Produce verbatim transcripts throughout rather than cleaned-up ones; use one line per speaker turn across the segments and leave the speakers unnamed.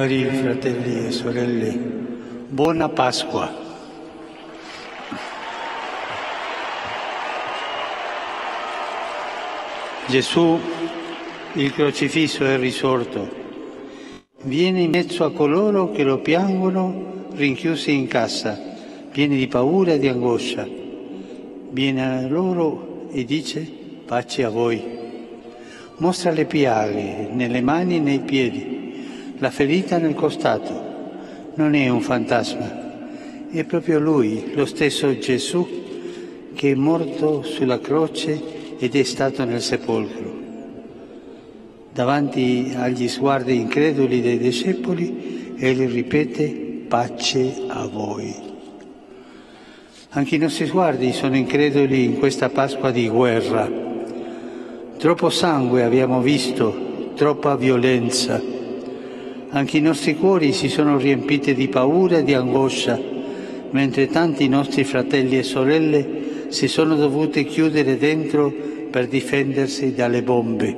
Cari fratelli e sorelle, buona Pasqua. Gesù, il crocifisso e risorto, viene in mezzo a coloro che lo piangono rinchiusi in casa, pieni di paura e di angoscia. Viene a loro e dice: pace a voi. Mostra le piaghe nelle mani e nei piedi, la ferita nel costato. Non è un fantasma, è proprio Lui, lo stesso Gesù, che è morto sulla croce ed è stato nel sepolcro. Davanti agli sguardi increduli dei discepoli, Egli ripete: pace a voi. Anche i nostri sguardi sono increduli in questa Pasqua di guerra. Troppo sangue abbiamo visto, troppa violenza. Anche i nostri cuori si sono riempiti di paura e di angoscia, mentre tanti nostri fratelli e sorelle si sono dovuti chiudere dentro per difendersi dalle bombe.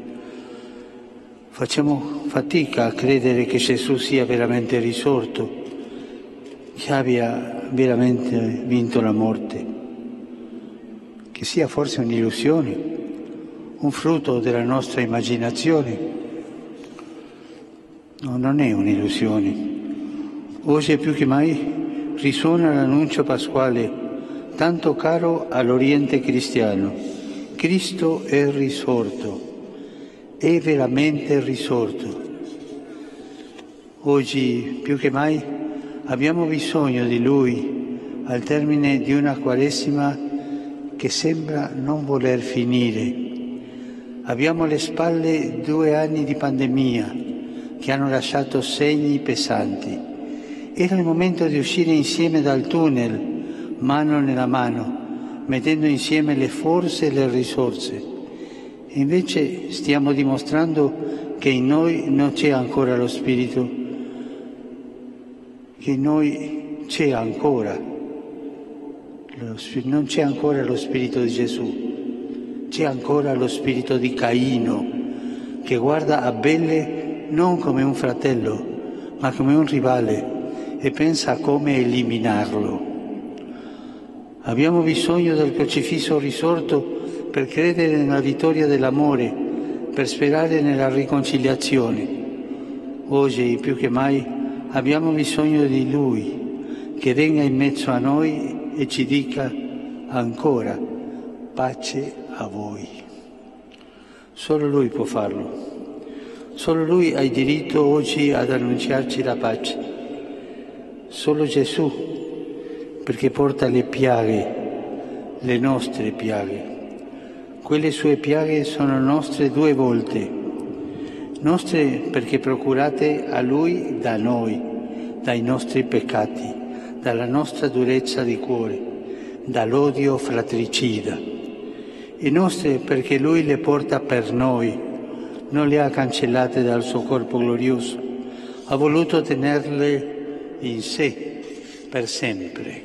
Facciamo fatica a credere che Gesù sia veramente risorto, che abbia veramente vinto la morte, che sia forse un'illusione, un frutto della nostra immaginazione. No, non è un'illusione. Oggi più che mai risuona l'annuncio pasquale tanto caro all'Oriente cristiano. Cristo è risorto, è veramente risorto. Oggi più che mai abbiamo bisogno di Lui al termine di una Quaresima che sembra non voler finire. Abbiamo alle spalle due anni di pandemia che hanno lasciato segni pesanti. Era il momento di uscire insieme dal tunnel, mano nella mano, mettendo insieme le forze e le risorse. E invece stiamo dimostrando che in noi non c'è ancora lo Spirito, che in noi c'è ancora, non c'è ancora lo Spirito di Gesù, c'è ancora lo Spirito di Caino, che guarda Abele non come un fratello, ma come un rivale e pensa a come eliminarlo. Abbiamo bisogno del crocifisso risorto per credere nella vittoria dell'amore, per sperare nella riconciliazione. Oggi più che mai abbiamo bisogno di Lui, che venga in mezzo a noi e ci dica ancora: pace a voi. Solo Lui può farlo. Solo Lui ha il diritto oggi ad annunciarci la pace. Solo Gesù, perché porta le piaghe, le nostre piaghe. Quelle sue piaghe sono nostre due volte. Nostre perché procurate a Lui da noi, dai nostri peccati, dalla nostra durezza di cuore, dall'odio fratricida. E nostre perché Lui le porta per noi, non le ha cancellate dal suo corpo glorioso, ha voluto tenerle in sé per sempre.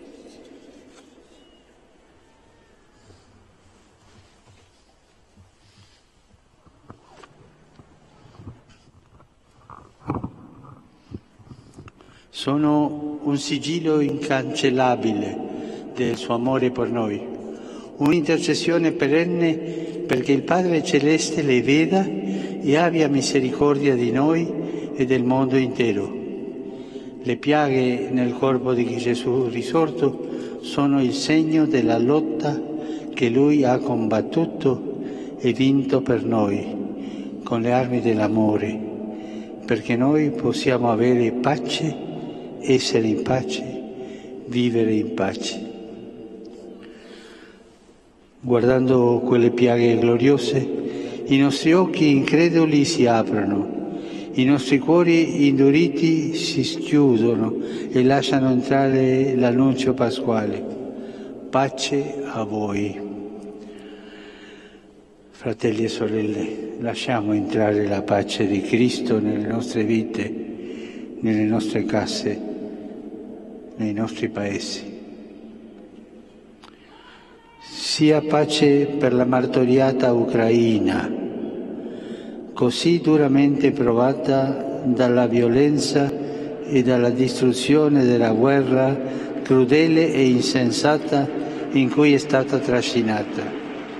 Sono un sigillo incancellabile del suo amore per noi, un'intercessione perenne perché il Padre Celeste le veda e abbia misericordia di noi e del mondo intero. Le piaghe nel corpo di Gesù risorto sono il segno della lotta che Lui ha combattuto e vinto per noi con le armi dell'amore, perché noi possiamo avere pace, essere in pace, vivere in pace. Guardando quelle piaghe gloriose, i nostri occhi increduli si aprono, i nostri cuori induriti si schiudono e lasciano entrare l'annuncio pasquale. Pace a voi. Fratelli e sorelle, lasciamo entrare la pace di Cristo nelle nostre vite, nelle nostre case, nei nostri paesi. Sia pace per la martoriata Ucraina, così duramente provata dalla violenza e dalla distruzione della guerra crudele e insensata in cui è stata trascinata.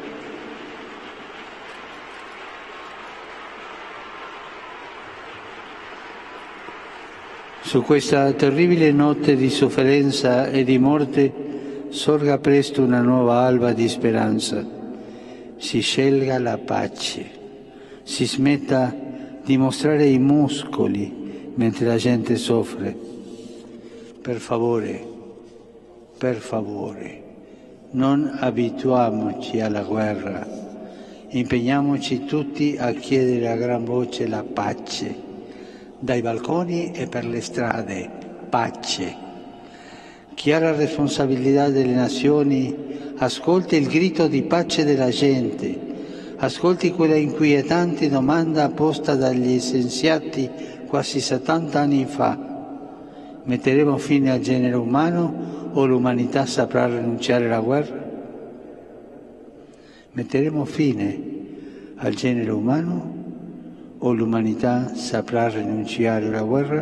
Su questa terribile notte di sofferenza e di morte sorga presto una nuova alba di speranza. Si scelga la pace, si smetta di mostrare i muscoli mentre la gente soffre. Per favore, per favore, non abituiamoci alla guerra, impegniamoci tutti a chiedere a gran voce la pace. Dai balconi e per le strade, pace. Chi ha la responsabilità delle nazioni ascolti il grido di pace della gente, ascolti quella inquietante domanda posta dagli scienziati quasi settanta anni fa. Metteremo fine al genere umano o l'umanità saprà rinunciare alla guerra? Metteremo fine al genere umano o l'umanità saprà rinunciare alla guerra?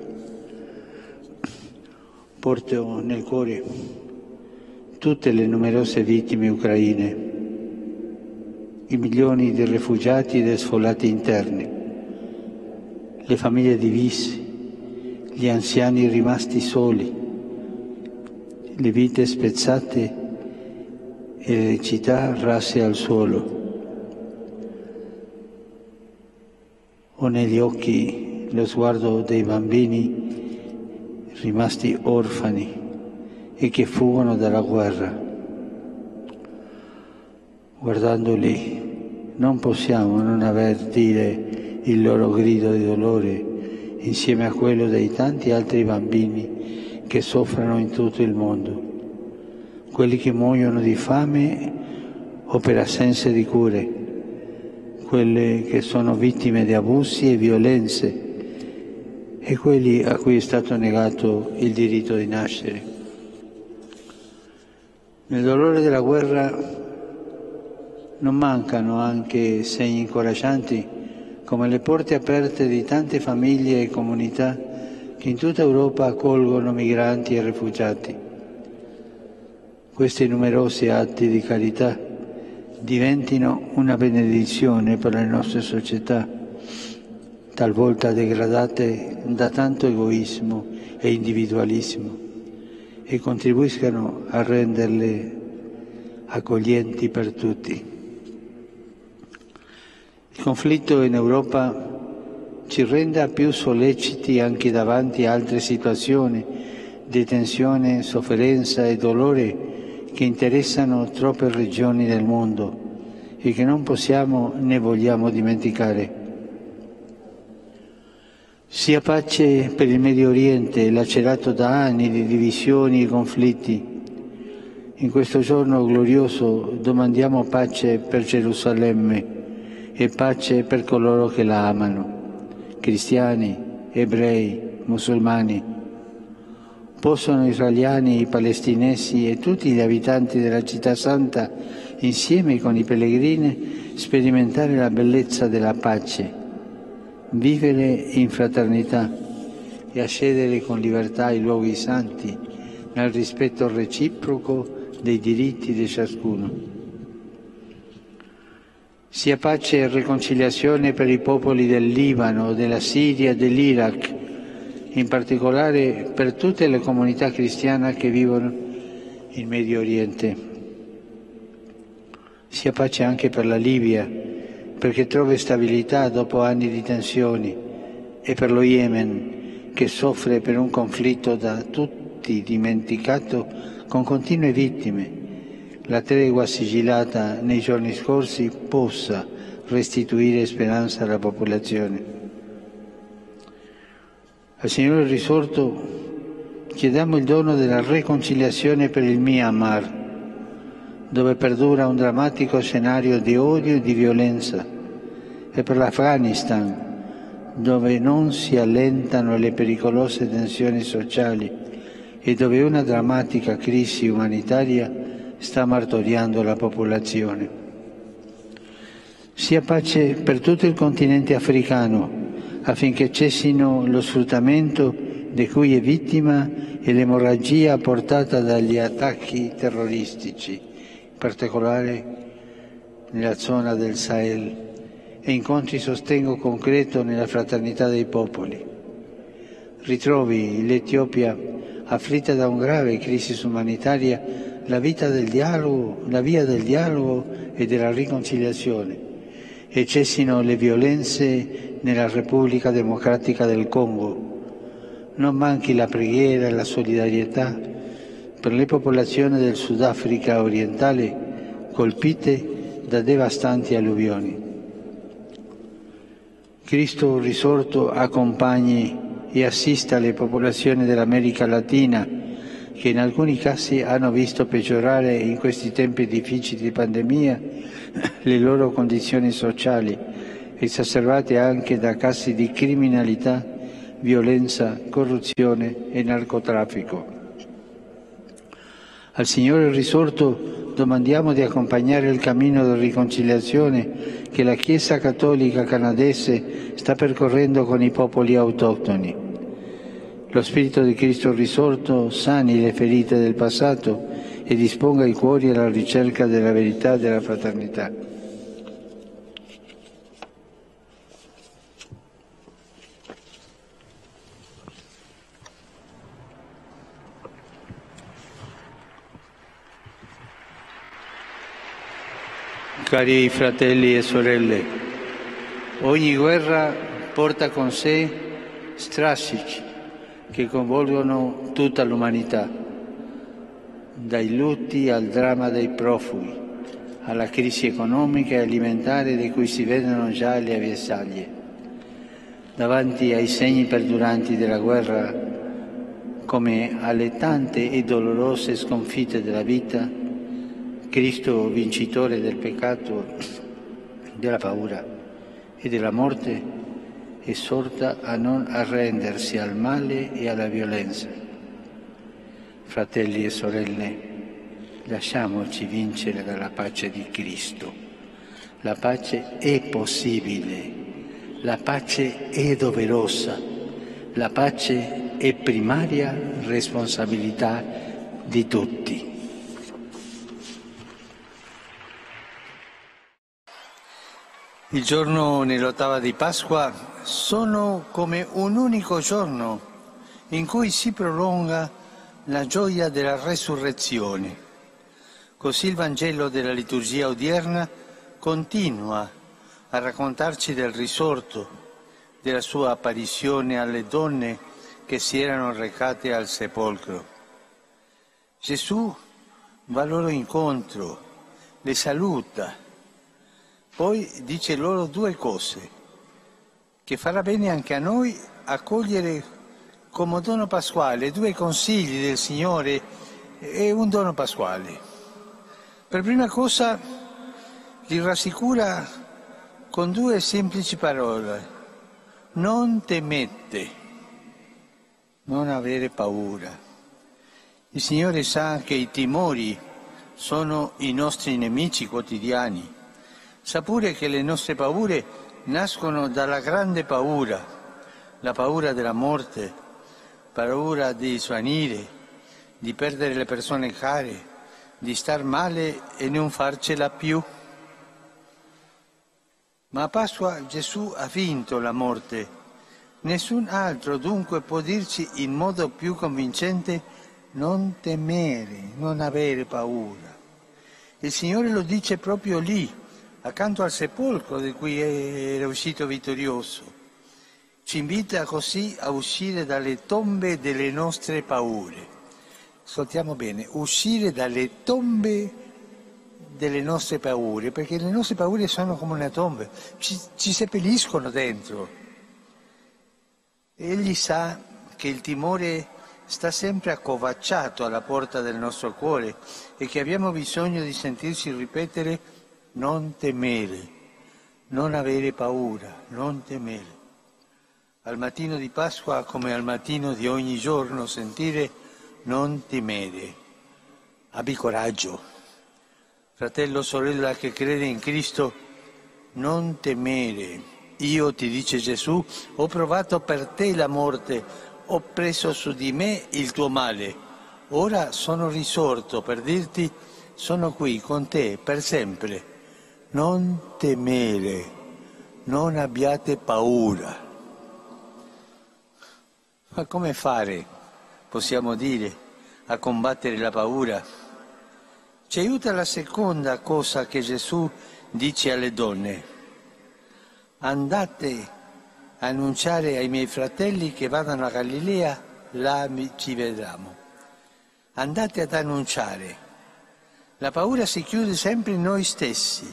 Porto nel cuore tutte le numerose vittime ucraine, i milioni di rifugiati e di sfollati interni, le famiglie divise, gli anziani rimasti soli, le vite spezzate e le città rasse al suolo. Ho negli occhi lo sguardo dei bambini rimasti orfani e che fuggono dalla guerra. Guardandoli non possiamo non avvertire il loro grido di dolore insieme a quello dei tanti altri bambini che soffrono in tutto il mondo, quelli che muoiono di fame o per assenza di cure, quelle che sono vittime di abusi e violenze e quelli a cui è stato negato il diritto di nascere. Nel dolore della guerra non mancano anche segni incoraggianti come le porte aperte di tante famiglie e comunità che in tutta Europa accolgono migranti e rifugiati. Questi numerosi atti di carità diventino una benedizione per le nostre società, talvolta degradate da tanto egoismo e individualismo, e contribuiscano a renderle accoglienti per tutti. Il conflitto in Europa ci renda più solleciti anche davanti a altre situazioni di tensione, sofferenza e dolore che interessano troppe regioni del mondo e che non possiamo né vogliamo dimenticare. Sia pace per il Medio Oriente, lacerato da anni di divisioni e conflitti. In questo giorno glorioso domandiamo pace per Gerusalemme e pace per coloro che la amano, cristiani, ebrei, musulmani. Possono israeliani, palestinesi e tutti gli abitanti della città santa, insieme con i pellegrini, sperimentare la bellezza della pace, vivere in fraternità e accedere con libertà ai luoghi santi, nel rispetto reciproco dei diritti di ciascuno. Sia pace e riconciliazione per i popoli del Libano, della Siria e dell'Iraq, in particolare per tutte le comunità cristiane che vivono in Medio Oriente. Sia pace anche per la Libia, perché trova stabilità dopo anni di tensioni, e per lo Yemen, che soffre per un conflitto da tutti dimenticato con continue vittime. La tregua sigillata nei giorni scorsi possa restituire speranza alla popolazione. Al Signore risorto chiediamo il dono della riconciliazione per il Myanmar, dove perdura un drammatico scenario di odio e di violenza, e per l'Afghanistan, dove non si allentano le pericolose tensioni sociali e dove una drammatica crisi umanitaria sta martoriando la popolazione. Sia pace per tutto il continente africano, affinché cessino lo sfruttamento di cui è vittima e l'emorragia portata dagli attacchi terroristici, in particolare nella zona del Sahel, e incontri sostegno concreto nella fraternità dei popoli. Ritrovi l'Etiopia afflitta da una grave crisi umanitaria la, vita del dialogo, la via del dialogo e della riconciliazione, e cessino le violenze nella Repubblica Democratica del Congo. Non manchi la preghiera e la solidarietà per le popolazioni del Sudafrica orientale colpite da devastanti alluvioni. Cristo risorto accompagni e assista le popolazioni dell'America Latina che in alcuni casi hanno visto peggiorare in questi tempi difficili di pandemia le loro condizioni sociali, esacerbate anche da casi di criminalità, violenza, corruzione e narcotraffico. Al Signore risorto domandiamo di accompagnare il cammino di riconciliazione che la Chiesa Cattolica canadese sta percorrendo con i popoli autoctoni. Lo Spirito di Cristo risorto sani le ferite del passato e disponga i cuori alla ricerca della verità e della fraternità. Cari fratelli e sorelle, ogni guerra porta con sé strascichi che coinvolgono tutta l'umanità, dai lutti al dramma dei profughi, alla crisi economica e alimentare di cui si vedono già le avvisaglie. Davanti ai segni perduranti della guerra, come alle tante e dolorose sconfitte della vita, Cristo, vincitore del peccato, della paura e della morte, esorta a non arrendersi al male e alla violenza. Fratelli e sorelle, lasciamoci vincere dalla pace di Cristo. La pace è possibile, la pace è doverosa, la pace è primaria responsabilità di tutti. Il giorno nell'ottava di Pasqua sono come un unico giorno in cui si prolunga la gioia della resurrezione. Così il Vangelo della liturgia odierna continua a raccontarci del risorto, della sua apparizione alle donne che si erano recate al sepolcro. Gesù va loro incontro, le saluta. Poi dice loro due cose, che farà bene anche a noi accogliere come dono pasquale, due consigli del Signore e un dono pasquale. Per prima cosa li rassicura con due semplici parole, non temete, non avere paura. Il Signore sa che i timori sono i nostri nemici quotidiani. Sa pure che le nostre paure nascono dalla grande paura, la paura della morte, paura di svanire, di perdere le persone care, di star male e non farcela più. Ma a Pasqua Gesù ha vinto la morte. Nessun altro dunque può dirci in modo più convincente non temere, non avere paura. Il Signore lo dice proprio lì, accanto al sepolcro di cui era uscito vittorioso. Ci invita così a uscire dalle tombe delle nostre paure. Ascoltiamo bene, uscire dalle tombe delle nostre paure, perché le nostre paure sono come una tomba, ci, ci seppelliscono dentro. Egli sa che il timore sta sempre accovacciato alla porta del nostro cuore e che abbiamo bisogno di sentirci ripetere non temere, non avere paura, non temere. Al mattino di Pasqua, come al mattino di ogni giorno, sentire non temere. Abbi coraggio. Fratello, sorella che crede in Cristo, non temere. io, ti dice Gesù, ho provato per te la morte, ho preso su di me il tuo male. Ora sono risorto per dirti, sono qui con te per sempre. Non temere, non abbiate paura. Ma come fare, possiamo dire, a combattere la paura? Ci aiuta la seconda cosa che Gesù dice alle donne. Andate a annunciare ai miei fratelli che vadano a Galilea, là ci vedremo. Andate ad annunciare. La paura si chiude sempre in noi stessi,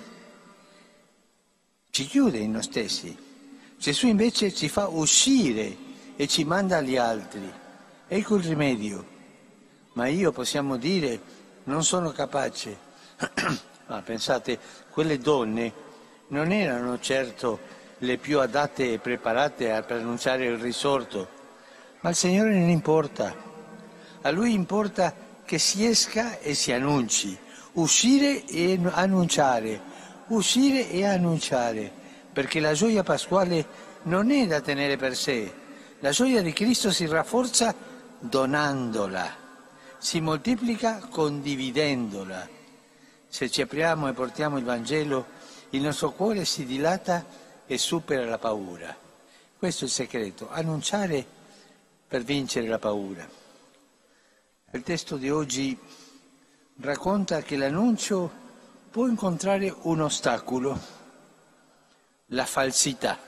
ci chiude in noi stessi. Gesù invece ci fa uscire e ci manda agli altri. Ecco il rimedio. Ma io, possiamo dire, non sono capace. Ma pensate, quelle donne non erano certo le più adatte e preparate per annunciare il risorto, ma al Signore non importa. A Lui importa che si esca e si annunci, uscire e annunciare, uscire e annunciare, perché la gioia pasquale non è da tenere per sé. La gioia di Cristo si rafforza donandola, si moltiplica condividendola. Se ci apriamo e portiamo il Vangelo, il nostro cuore si dilata e supera la paura. Questo è il segreto, annunciare per vincere la paura. Il testo di oggi racconta che l'annuncio può incontrare un ostacolo, la falsità.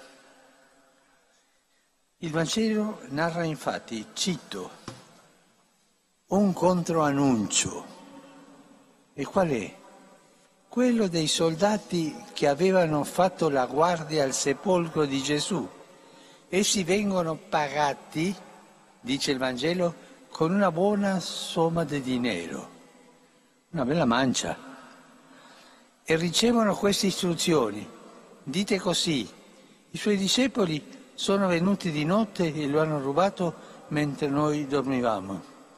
Il Vangelo narra infatti, cito, un controannuncio. E qual è? Quello dei soldati che avevano fatto la guardia al sepolcro di Gesù. Essi vengono pagati, dice il Vangelo, con una buona somma di dinero, una bella mancia, e ricevono queste istruzioni. Dite così, i suoi discepoli sono venuti di notte e lo hanno rubato mentre noi dormivamo.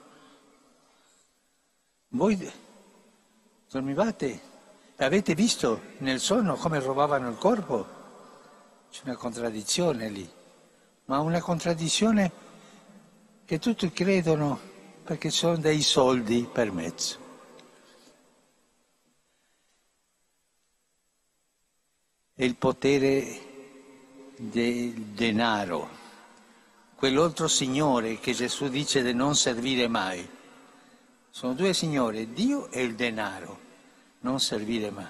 Voi dormivate? Avete visto nel sonno come rubavano il corpo? C'è una contraddizione lì, ma una contraddizione che tutti credono perché sono dei soldi per mezzo. È il potere del denaro, quell'altro signore che Gesù dice di non servire mai. Sono due signori, Dio e il denaro, non servire mai.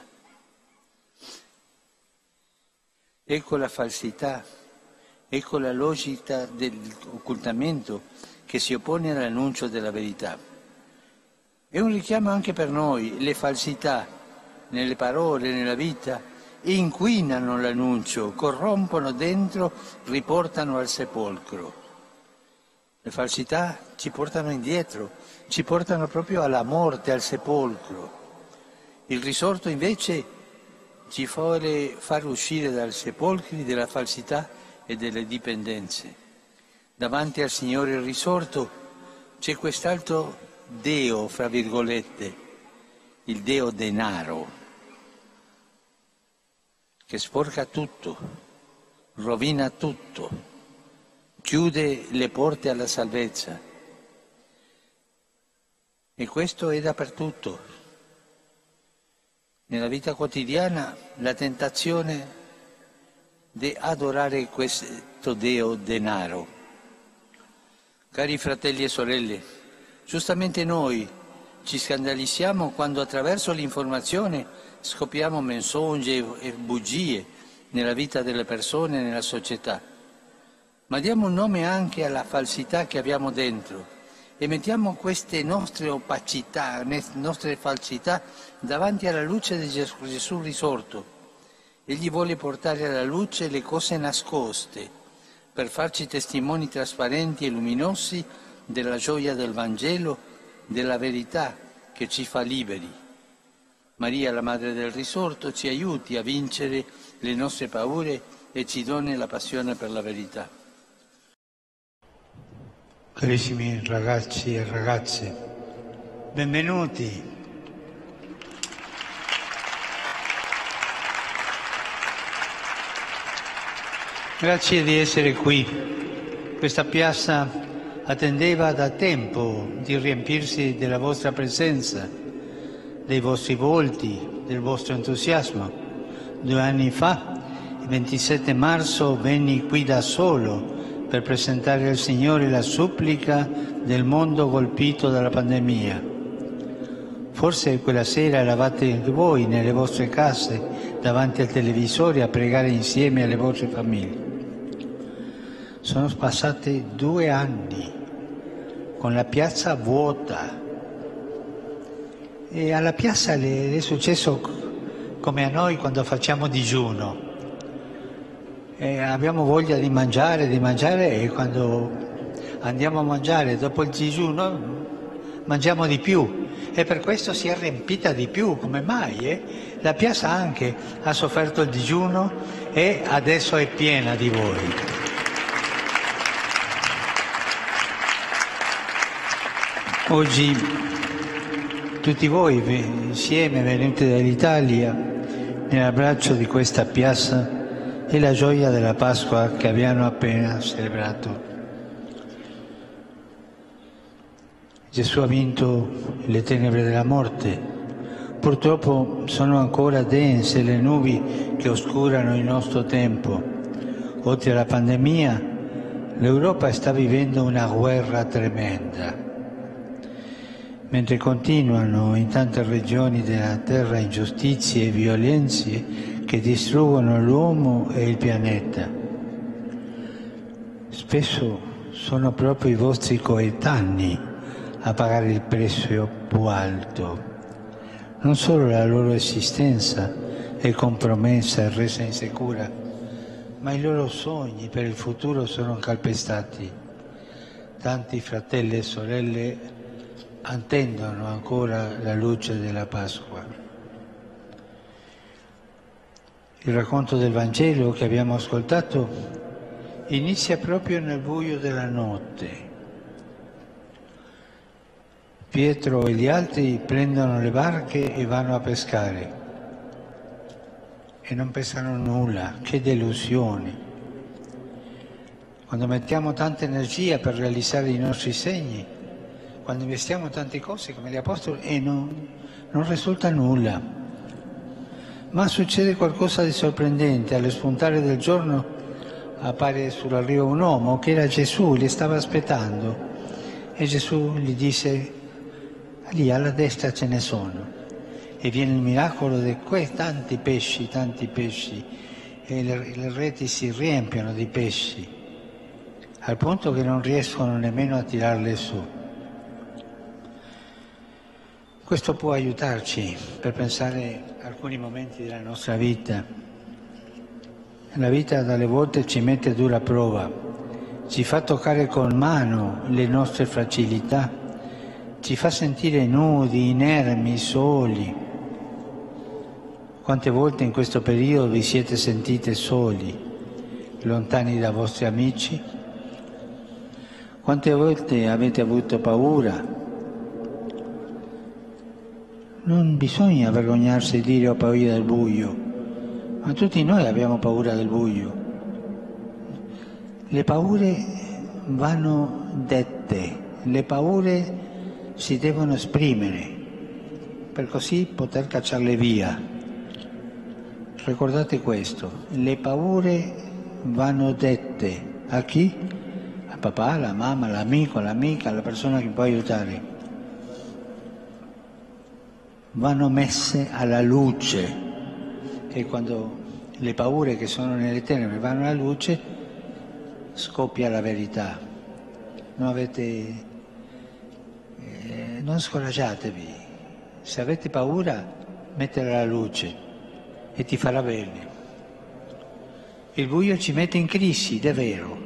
Ecco la falsità, ecco la logica dell'occultamento che si oppone all'annuncio della verità. È un richiamo anche per noi, le falsità nelle parole, nella vita, inquinano l'annuncio, corrompono dentro, riportano al sepolcro. Le falsità ci portano indietro, ci portano proprio alla morte, al sepolcro. Il risorto invece ci vuole far uscire dal sepolcro della falsità e delle dipendenze. Davanti al Signore risorto c'è quest'altro Deo, fra virgolette, il Deo denaro, che sporca tutto, rovina tutto, chiude le porte alla salvezza. E questo è dappertutto. Nella vita quotidiana la tentazione di adorare questo Deo denaro. Cari fratelli e sorelle, giustamente noi ci scandalizziamo quando attraverso l'informazione scopriamo menzogne e bugie nella vita delle persone e nella società, ma diamo un nome anche alla falsità che abbiamo dentro e mettiamo queste nostre opacità, le nostre falsità davanti alla luce di Gesù, Gesù risorto. Egli vuole portare alla luce le cose nascoste per farci testimoni trasparenti e luminosi della gioia del Vangelo, della verità che ci fa liberi. Maria, la Madre del Risorto, ci aiuti a vincere le nostre paure e ci doni la passione per la verità. Carissimi ragazzi e ragazze, benvenuti. Grazie di essere qui. Questa piazza attendeva da tempo di riempirsi della vostra presenza, dei vostri volti, del vostro entusiasmo. Due anni fa, il ventisette marzo, venni qui da solo per presentare al Signore la supplica del mondo colpito dalla pandemia. Forse quella sera eravate voi nelle vostre case, davanti al televisore, a pregare insieme alle vostre famiglie. Sono passati due anni con la piazza vuota e alla piazza le è successo come a noi quando facciamo digiuno. E abbiamo voglia di mangiare, di mangiare e quando andiamo a mangiare dopo il digiuno mangiamo di più e per questo si è riempita di più. Come mai? Eh? La piazza anche ha sofferto il digiuno e adesso è piena di voi. Oggi tutti voi insieme venuti dall'Italia nell'abbraccio di questa piazza e la gioia della Pasqua che abbiamo appena celebrato. Gesù ha vinto le tenebre della morte. Purtroppo sono ancora dense le nubi che oscurano il nostro tempo. Oltre alla pandemia, l'Europa sta vivendo una guerra tremenda. Mentre continuano in tante regioni della terra ingiustizie e violenze che distruggono l'uomo e il pianeta. Spesso sono proprio i vostri coetanei a pagare il prezzo più alto. Non solo la loro esistenza è compromessa e resa insicura, ma i loro sogni per il futuro sono calpestati. Tanti fratelli e sorelle attendono ancora la luce della Pasqua. Il racconto del Vangelo che abbiamo ascoltato inizia proprio nel buio della notte. Pietro e gli altri prendono le barche e vanno a pescare e non pescano nulla. Che delusione! Quando mettiamo tanta energia per realizzare i nostri segni, quando investiamo tante cose come gli apostoli e non, non risulta nulla. Ma succede qualcosa di sorprendente. Allo spuntare del giorno appare sulla riva un uomo che era Gesù, li stava aspettando e Gesù gli disse: lì alla destra ce ne sono. E viene il miracolo di quei tanti pesci, tanti pesci e le, le reti si riempiono di pesci al punto che non riescono nemmeno a tirarle su. Questo può aiutarci per pensare a alcuni momenti della nostra vita. La vita dalle volte ci mette a dura prova, ci fa toccare con mano le nostre fragilità, ci fa sentire nudi, inermi, soli. Quante volte in questo periodo vi siete sentite soli, lontani dai vostri amici? Quante volte avete avuto paura? Non bisogna vergognarsi di dire ho paura del buio, ma tutti noi abbiamo paura del buio. Le paure vanno dette, le paure si devono esprimere per così poter cacciarle via. Ricordate questo, le paure vanno dette a chi? Al papà, alla mamma, all'amico, all'amica, alla persona che può aiutare. Vanno messe alla luce e quando le paure che sono nelle tenebre vanno alla luce scoppia la verità. Non avete, eh, non scoraggiatevi, se avete paura mettetela alla luce e ti farà bene. Il buio ci mette in crisi, ed è vero,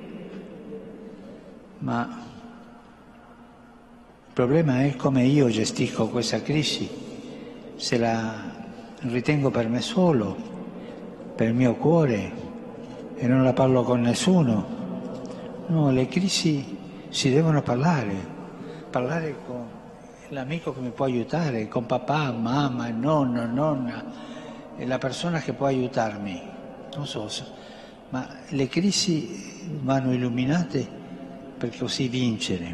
ma il problema è come io gestisco questa crisi. Se la ritengo per me solo, per il mio cuore e non la parlo con nessuno. No, le crisi si devono parlare, parlare con l'amico che mi può aiutare, con papà, mamma, nonno, nonna, e la persona che può aiutarmi. Non so, ma le crisi vanno illuminate per così vincere.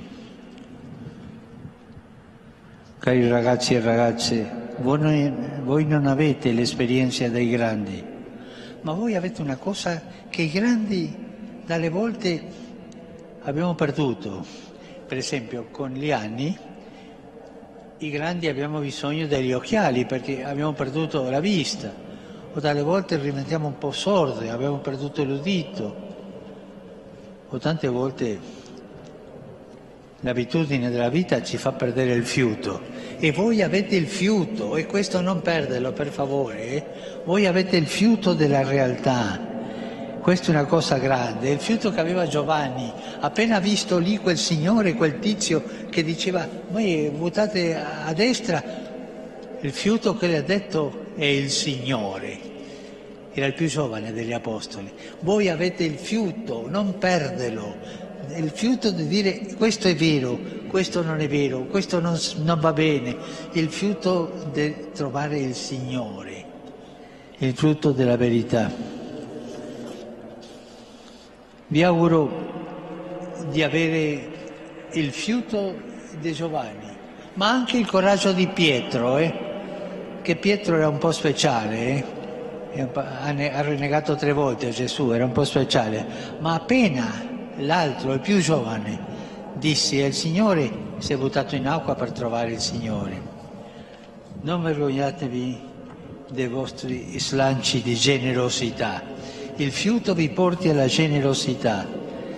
Cari ragazzi e ragazze, voi, voi non avete l'esperienza dei grandi, ma voi avete una cosa che i grandi dalle volte abbiamo perduto. Per esempio, con gli anni, i grandi abbiamo bisogno degli occhiali perché abbiamo perduto la vista, o dalle volte diventiamo un po' sordi, abbiamo perduto l'udito, o tante volte l'abitudine della vita ci fa perdere il fiuto. E voi avete il fiuto, e questo non perderlo per favore, eh? Voi avete il fiuto della realtà. Questa è una cosa grande, il fiuto che aveva Giovanni, appena visto lì quel signore, quel tizio che diceva voi buttate a destra, il fiuto che le ha detto è il Signore, era il più giovane degli apostoli. Voi avete il fiuto, non perderlo, il fiuto di dire questo è vero, questo non è vero, questo non, non va bene, il fiuto di trovare il Signore, il frutto della verità. Vi auguro di avere il fiuto di Giovanni, ma anche il coraggio di Pietro, eh? Che Pietro era un po' speciale, eh? Ha rinnegato tre volte a Gesù, era un po' speciale, ma appena l'altro, il più giovane, disse il Signore, si è buttato in acqua per trovare il Signore. Non vergognatevi dei vostri slanci di generosità. Il fiuto vi porti alla generosità.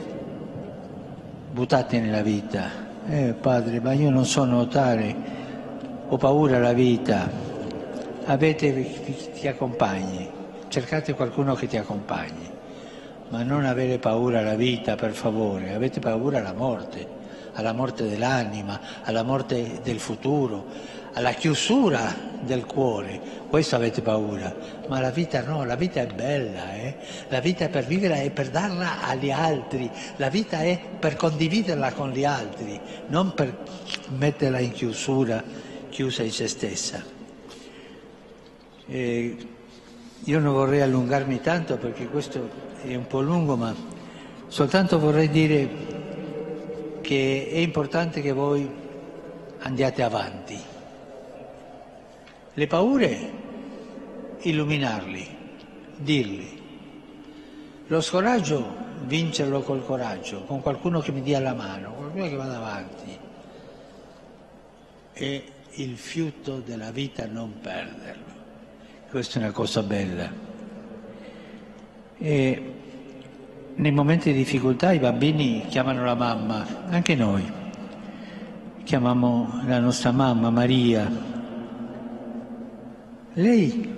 Buttate nella vita. Eh padre, ma io non so nuotare, ho paura alla vita. Avete chi ti accompagni, cercate qualcuno che ti accompagni, ma non avere paura alla vita, per favore. Avete paura alla morte, alla morte dell'anima, alla morte del futuro, alla chiusura del cuore, questo avete paura, ma la vita no, la vita è bella, eh? La vita è per vivere e per darla agli altri, la vita è per condividerla con gli altri, non per metterla in chiusura, chiusa in se stessa. E io non vorrei allungarmi tanto perché questo è un po' lungo, ma soltanto vorrei dire che è importante che voi andiate avanti. Le paure, illuminarli, dirli. Lo scoraggio, vincerlo col coraggio, con qualcuno che mi dia la mano, qualcuno che vada avanti. E il fiuto della vita non perderlo. Questa è una cosa bella. E nei momenti di difficoltà i bambini chiamano la mamma, anche noi. Chiamiamo la nostra mamma, Maria. Lei,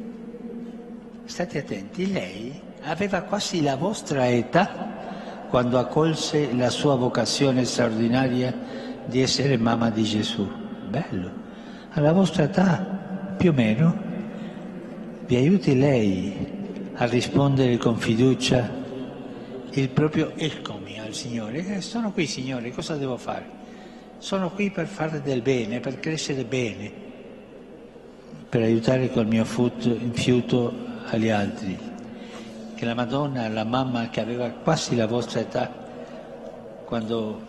state attenti, lei aveva quasi la vostra età quando accolse la sua vocazione straordinaria di essere mamma di Gesù. Bello, alla vostra età più o meno vi aiuti lei a rispondere con fiducia il proprio eccomi al Signore. Eh, sono qui, Signore, cosa devo fare? Sono qui per fare del bene, per crescere bene, per aiutare col mio fiuto agli altri. Che la Madonna, la mamma che aveva quasi la vostra età, quando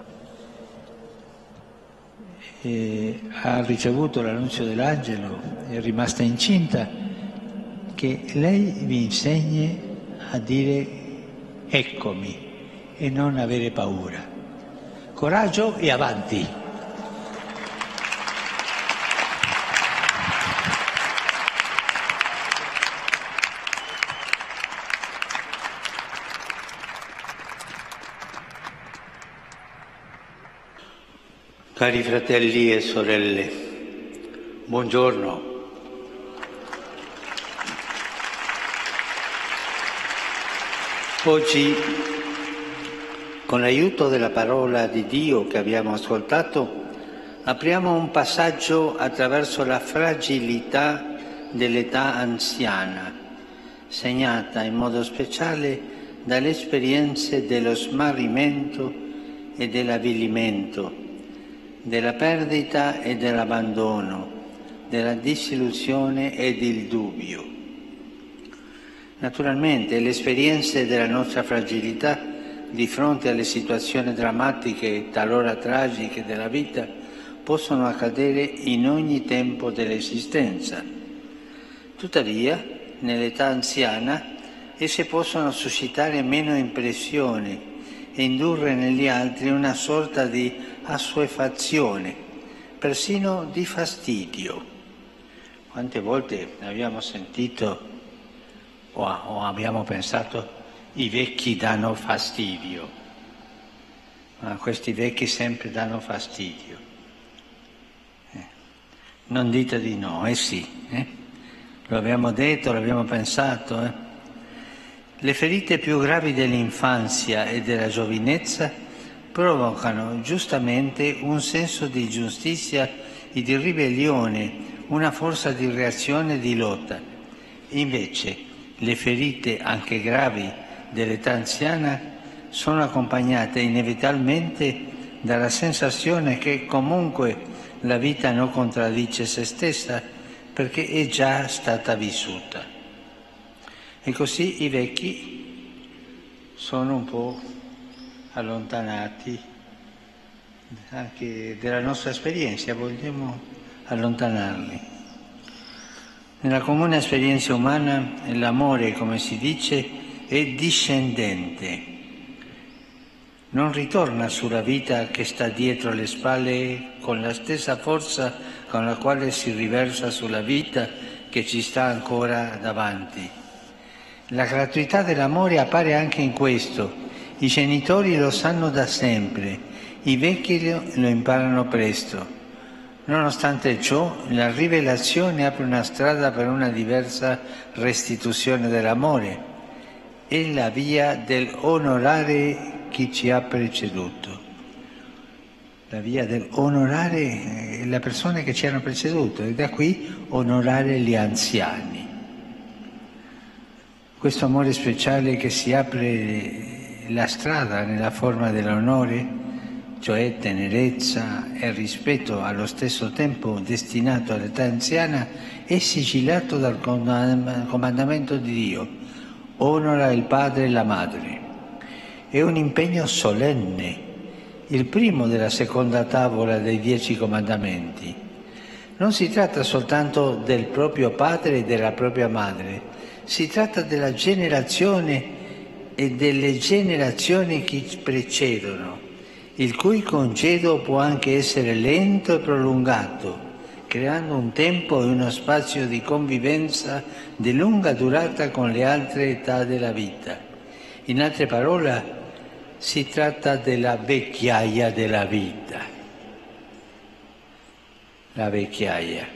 eh, ha ricevuto l'annunzio dell'angelo, è rimasta incinta, che lei vi insegni a dire eccomi e non avere paura. Coraggio e avanti. Cari fratelli e sorelle, buongiorno. Oggi, con l'aiuto della parola di Dio che abbiamo ascoltato, apriamo un passaggio attraverso la fragilità dell'età anziana, segnata in modo speciale dalle esperienze dello smarrimento e dell'avvilimento, della perdita e dell'abbandono, della disillusione e del dubbio. Naturalmente le esperienze della nostra fragilità di fronte alle situazioni drammatiche e talora tragiche della vita possono accadere in ogni tempo dell'esistenza. Tuttavia, nell'età anziana, esse possono suscitare meno impressione e indurre negli altri una sorta di assuefazione, persino di fastidio. Quante volte abbiamo sentito o, o abbiamo pensato i vecchi danno fastidio, ma questi vecchi sempre danno fastidio. Eh. Non dite di no, eh sì, eh? Lo abbiamo detto, l'abbiamo pensato. Eh? Le ferite più gravi dell'infanzia e della giovinezza provocano giustamente un senso di giustizia e di ribellione, una forza di reazione e di lotta. Invece, le ferite, anche gravi, dell'età anziana sono accompagnate inevitabilmente dalla sensazione che comunque la vita non contraddice se stessa perché è già stata vissuta. E così i vecchi sono un po' allontanati anche dalla nostra esperienza, vogliamo allontanarli. Nella comune esperienza umana l'amore, come si dice, è discendente. Non ritorna sulla vita che sta dietro le spalle con la stessa forza con la quale si riversa sulla vita che ci sta ancora davanti. La gratuità dell'amore appare anche in questo. I genitori lo sanno da sempre, i vecchi lo imparano presto. Nonostante ciò, la rivelazione apre una strada per una diversa restituzione dell'amore. È la via del onorare chi ci ha preceduto. La via del onorare le persone che ci hanno preceduto e da qui onorare gli anziani. Questo amore speciale che si apre la strada nella forma dell'onore, cioè tenerezza e rispetto allo stesso tempo destinato all'età anziana, è sigillato dal comandamento di Dio: onora il padre e la madre. È un impegno solenne, il primo della seconda tavola dei dieci comandamenti. Non si tratta soltanto del proprio padre e della propria madre, si tratta della generazione e delle generazioni che precedono, il cui congedo può anche essere lento e prolungato, creando un tempo e uno spazio di convivenza di lunga durata con le altre età della vita. In altre parole, si tratta della vecchiaia della vita. La vecchiaia.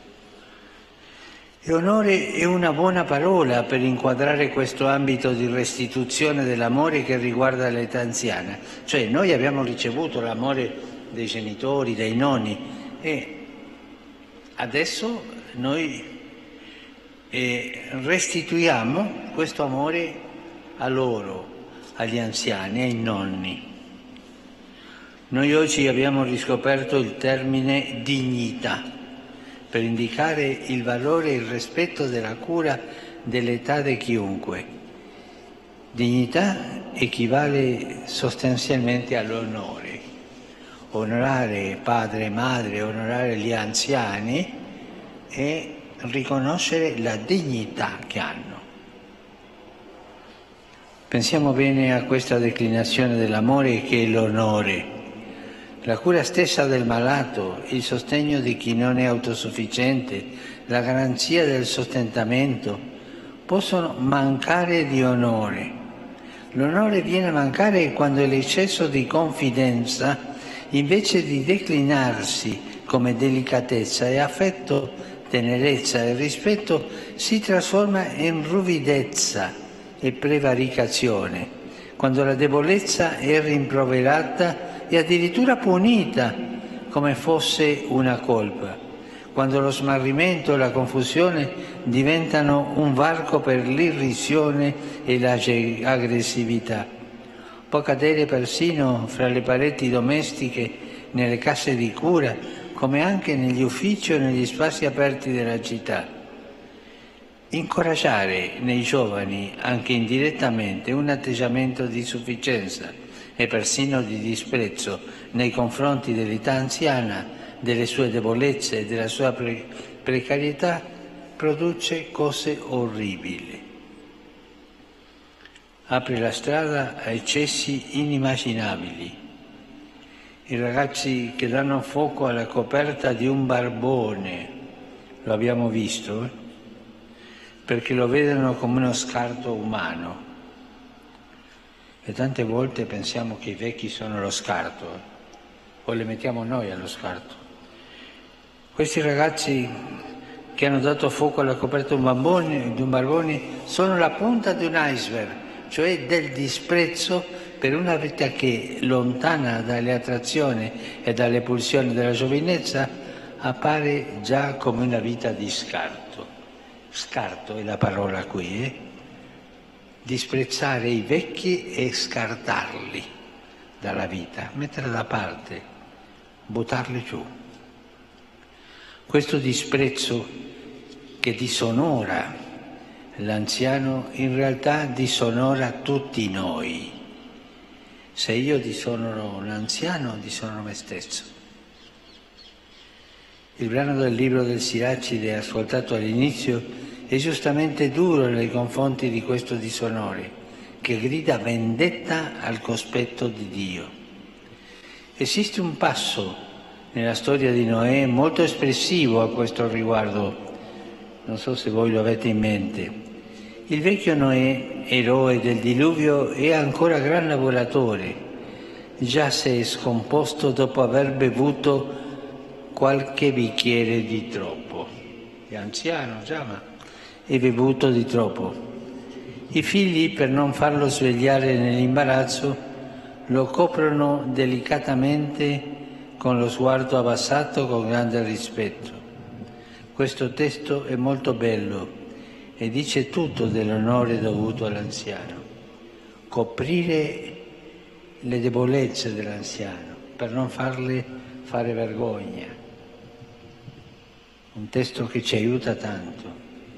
E onore è una buona parola per inquadrare questo ambito di restituzione dell'amore che riguarda l'età anziana. Cioè noi abbiamo ricevuto l'amore dei genitori, dei nonni e adesso noi eh, restituiamo questo amore a loro, agli anziani, ai nonni. Noi oggi abbiamo riscoperto il termine dignità per indicare il valore e il rispetto della cura dell'età di chiunque. Dignità equivale sostanzialmente all'onore. Onorare padre e madre, onorare gli anziani e riconoscere la dignità che hanno. Pensiamo bene a questa declinazione dell'amore che è l'onore. La cura stessa del malato, il sostegno di chi non è autosufficiente, la garanzia del sostentamento possono mancare di onore. L'onore viene a mancare quando l'eccesso di confidenza, invece di declinarsi come delicatezza e affetto, tenerezza e rispetto, si trasforma in ruvidezza e prevaricazione, quando la debolezza è rimproverata e addirittura punita come fosse una colpa, quando lo smarrimento e la confusione diventano un varco per l'irrisione e l'aggressività. Può cadere persino fra le pareti domestiche, nelle case di cura, come anche negli uffici o negli spazi aperti della città. incoraggiare nei giovani anche indirettamente un atteggiamento di sufficienza e persino di disprezzo nei confronti dell'età anziana, delle sue debolezze e della sua pre- precarietà, produce cose orribili. Apre la strada a eccessi inimmaginabili. I ragazzi che danno fuoco alla coperta di un barbone, lo abbiamo visto, eh? perché lo vedono come uno scarto umano. E tante volte pensiamo che i vecchi sono lo scarto, eh? o le mettiamo noi allo scarto. Questi ragazzi che hanno dato fuoco alla coperta di un barbone, di un barbone sono la punta di un iceberg, cioè del disprezzo per una vita che, lontana dalle attrazioni e dalle pulsioni della giovinezza, appare già come una vita di scarto. Scarto è la parola qui, eh? Disprezzare i vecchi e scartarli dalla vita, metterli da parte, buttarli giù. Questo disprezzo che disonora l'anziano in realtà disonora tutti noi. Se io disonoro l'anziano, disonoro me stesso. Il brano del libro del Siracide ascoltato all'inizio è giustamente duro nei confronti di questo disonore, che grida vendetta al cospetto di Dio. Esiste un passo nella storia di Noè molto espressivo a questo riguardo, non so se voi lo avete in mente. Il vecchio Noè, eroe del diluvio, è ancora gran lavoratore, già si è scomposto dopo aver bevuto qualche bicchiere di troppo. È anziano già, ma è bevuto di troppo. I figli, per non farlo svegliare nell'imbarazzo, lo coprono delicatamente con lo sguardo abbassato con grande rispetto. Questo testo è molto bello e dice tutto dell'onore dovuto all'anziano. Coprire le debolezze dell'anziano per non farle fare vergogna. Un testo che ci aiuta tanto.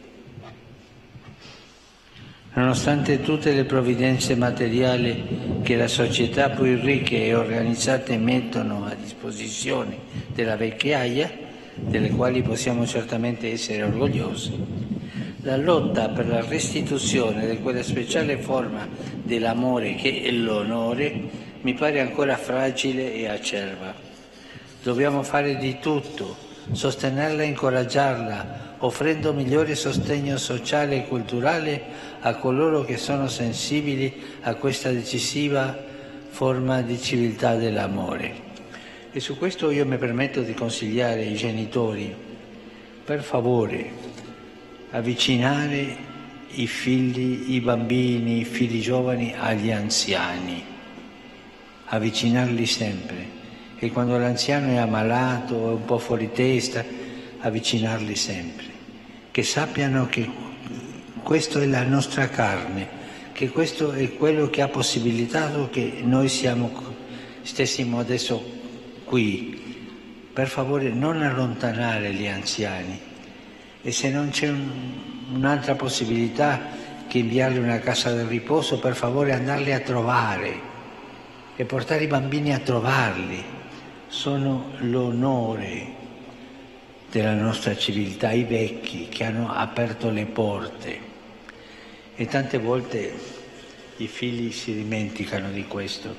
Nonostante tutte le provvidenze materiali che la società più ricche e organizzate mettono a disposizione della vecchiaia, delle quali possiamo certamente essere orgogliosi, la lotta per la restituzione di quella speciale forma dell'amore che è l'onore mi pare ancora fragile e acerba. Dobbiamo fare di tutto, sostenerla e incoraggiarla, offrendo migliore sostegno sociale e culturale a coloro che sono sensibili a questa decisiva forma di civiltà dell'amore. E su questo io mi permetto di consigliare ai genitori, per favore, avvicinare i figli, i bambini, i figli giovani agli anziani, avvicinarli sempre. E quando l'anziano è ammalato, è un po' fuori testa, avvicinarli sempre. Che sappiano che questo è la nostra carne, che questo è quello che ha possibilitato che noi siamo, stessimo adesso qui. Per favore non allontanare gli anziani. E se non c'è un, un'altra possibilità che inviarli a una casa del riposo, per favore andarli a trovare e portare i bambini a trovarli. Sono l'onore della nostra civiltà, i vecchi che hanno aperto le porte. E tante volte i figli si dimenticano di questo.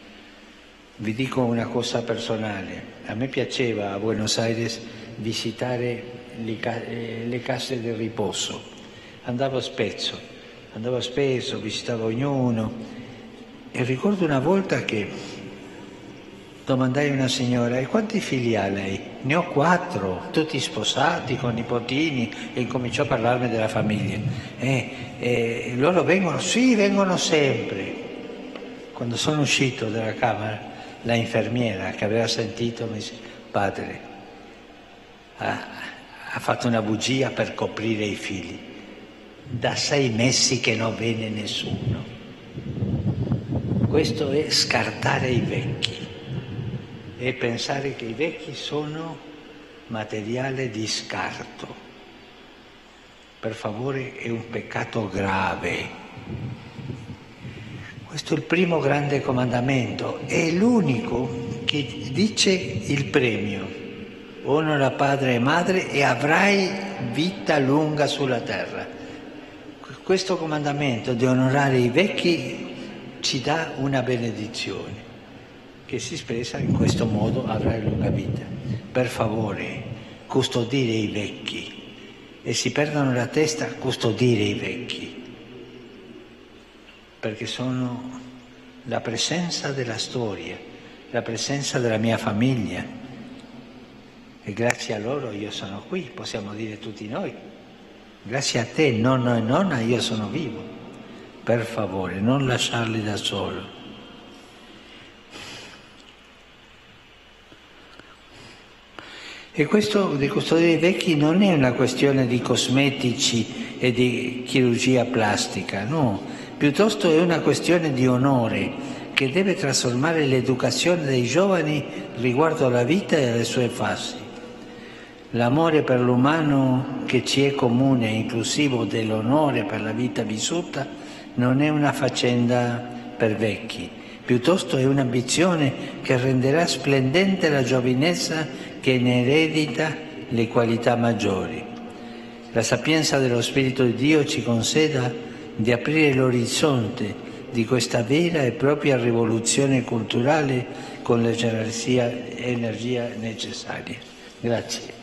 Vi dico una cosa personale. A me piaceva a Buenos Aires visitare le, le case del riposo. Andavo spesso, andavo spesso, visitavo ognuno e ricordo una volta che domandai a una signora: e quanti figli ha lei? Ne ho quattro, tutti sposati, con nipotini, e incominciò a parlarmi della famiglia. E, e loro vengono? Sì, vengono sempre. Quando sono uscito dalla camera, la infermiera che aveva sentito mi disse: padre, ha, ha fatto una bugia per coprire i figli. Da sei mesi che non viene nessuno. Questo è scartare i vecchi e pensare che i vecchi sono materiale di scarto. per favore, è un peccato grave. Questo è il primo grande comandamento, è l'unico che dice il premio. Onora padre e madre e avrai vita lunga sulla terra. Questo comandamento di onorare i vecchi ci dà una benedizione che si espressa in questo modo: avrai lunga vita. Per favore, custodire i vecchi, e si perdono la testa a custodire i vecchi, perché sono la presenza della storia, la presenza della mia famiglia, e grazie a loro io sono qui, possiamo dire tutti noi. Grazie a te, nonno e nonna, io sono vivo. Per favore, non lasciarli da solo. E questo di custodire i vecchi non è una questione di cosmetici e di chirurgia plastica, no. Piuttosto è una questione di onore che deve trasformare l'educazione dei giovani riguardo alla vita e alle sue fasi. L'amore per l'umano che ci è comune e inclusivo dell'onore per la vita vissuta non è una faccenda per vecchi, piuttosto è un'ambizione che renderà splendente la giovinezza che ne eredita le qualità maggiori. La sapienza dello Spirito di Dio ci conceda di aprire l'orizzonte di questa vera e propria rivoluzione culturale con l'energia necessaria. Grazie.